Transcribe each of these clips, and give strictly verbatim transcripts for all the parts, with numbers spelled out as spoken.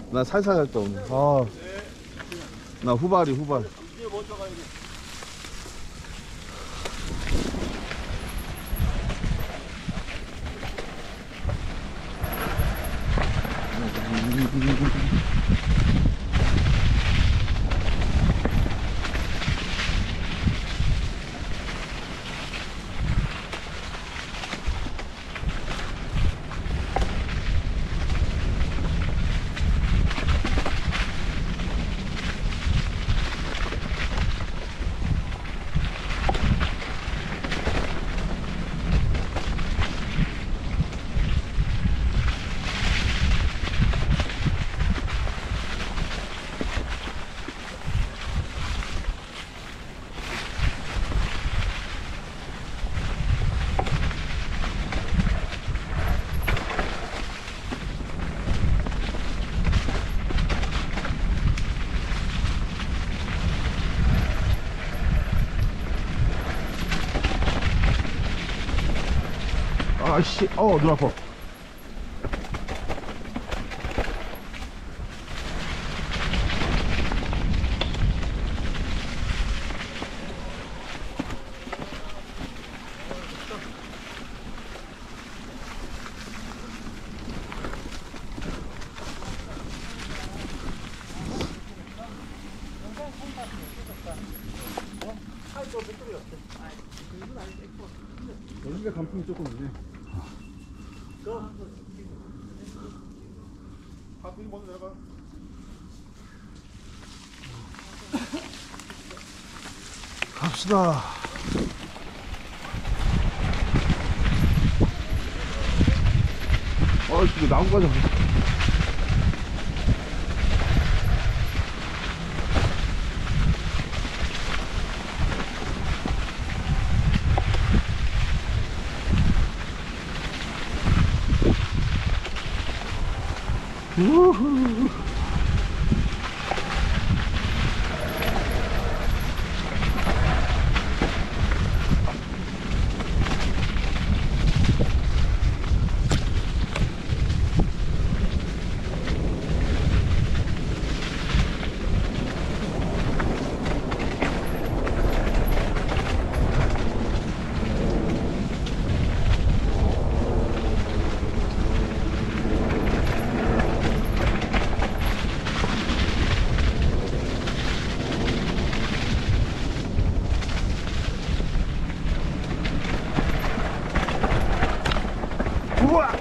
나 살살 갔다 오네. 아, 나 후발이 후발. 아씨, 어, 눈 아파. 여기가 간풍이 조금 있네. 바쁘게 먼저 내려가. 갑시다. 어, 이거 나무가 좀. 우후. 우와!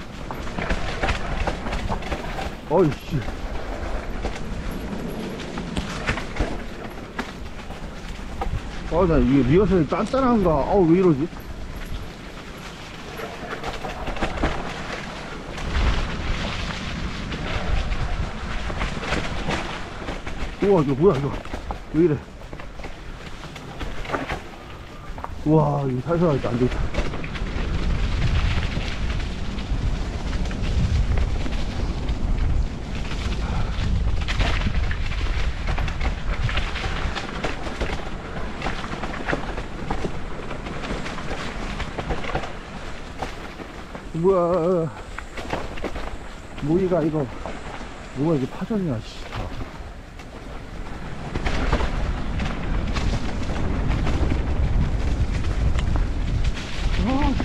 어이씨. 아, 나 이게 리허설이 짠짠한가? 어우, 왜 이러지? 우와, 이거 뭐야, 이거. 왜 이래? 우와, 이거 살살 하니까 안 되겠다. 뭐야, 모이가 이거 뭐가 이게 파전이야, 씨. 아.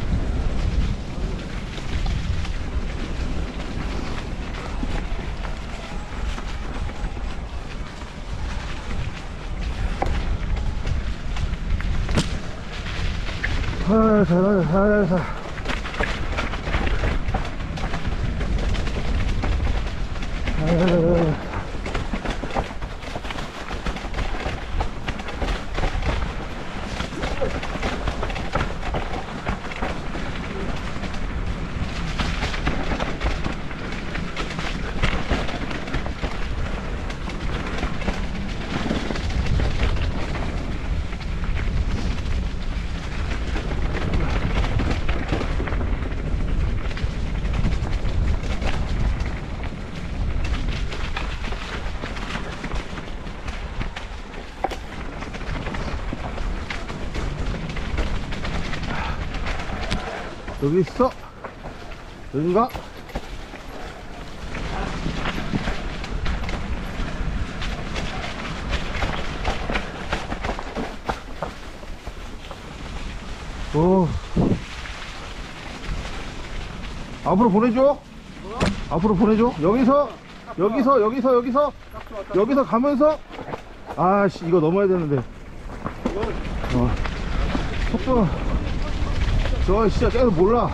아, 살살, 살살. 아. 여기 있어. 여기가 오. 앞으로 보내줘. 앞으로 보내줘. 여기서, 여기서, 여기서, 여기서, 여기서 가면서. 아씨, 이거 넘어야 되는데. 어. 속도. 저 진짜 계속 몰라.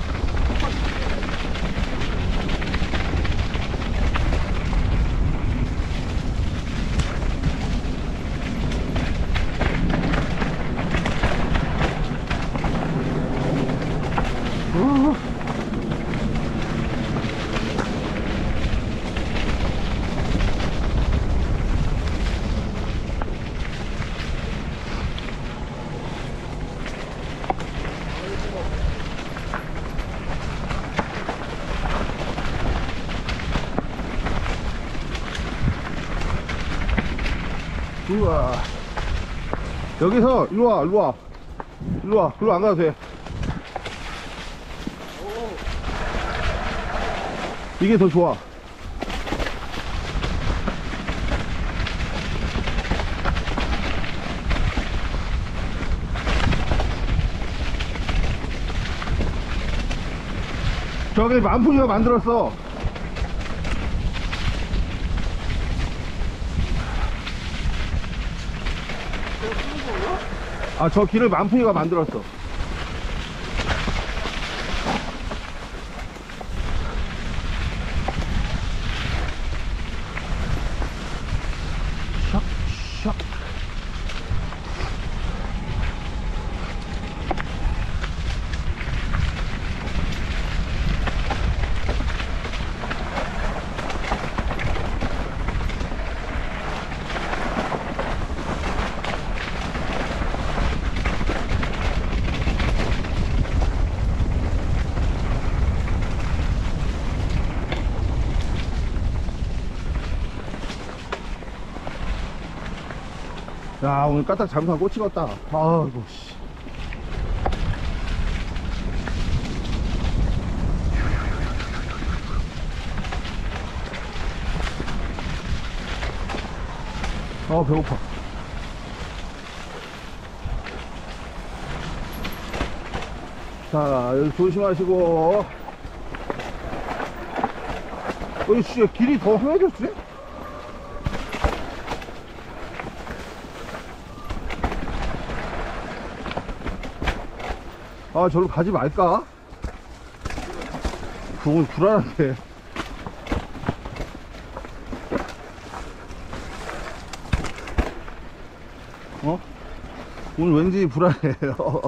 어. 우와. 여기서 일로 와, 일로 와, 일로 와, 일로 안 가도 돼. 이게 더 좋아. 저기 만풍이가 만들었어. 아, 저 길을 만풍이가 만들었어. 샥, 샥. 야, 오늘 까딱 잠깐 꽂히겠다. 아이고 씨. 아, 배고파. 자, 여기 조심하시고. 어이 씨, 길이 더 헤어졌지? 아, 저로 가지 말까? 그건 불안한데. 어? 오늘 왠지 불안해요.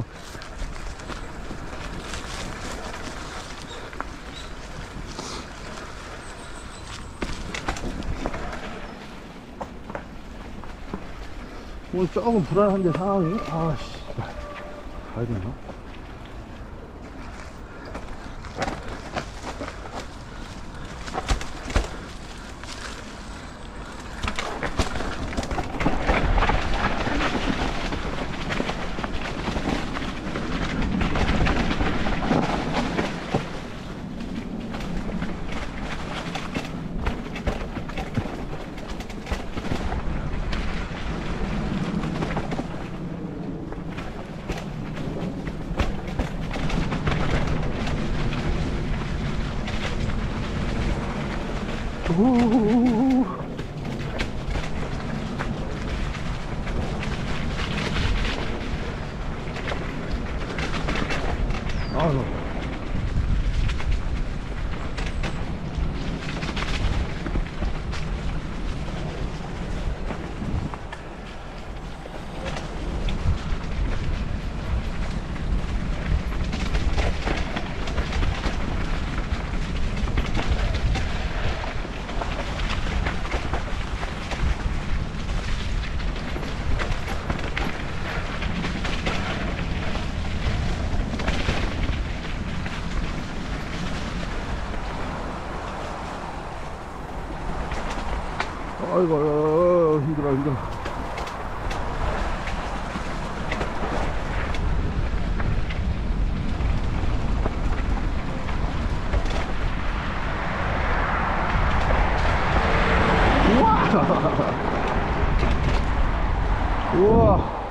오늘 조금 불안한데 상황이. 아씨, 가야 되나? 오. 아유. 아이고, 아이고, 힘들어, 힘들어. 우와! 우와!